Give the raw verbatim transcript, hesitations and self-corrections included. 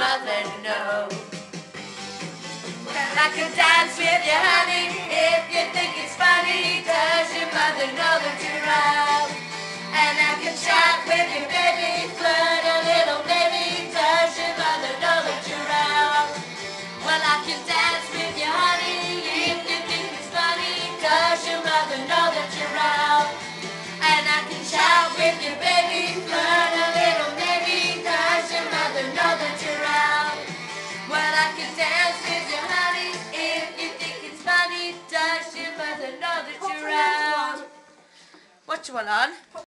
mother know? Well, I can dance with you, honey, if you think it's funny. Does your mother know that you're out? And I can shout with you, baby, flirt a little, baby. Does your mother know that you're out? Well, I can dance with you, honey, if you think it's funny. Does your mother know that you're out? And I can shout with you, baby, flirt a little, baby. Does your mother know that you're out? Well, I can dance with you, honey, if you think it's funny. Does your mother know that you're out? What you want on?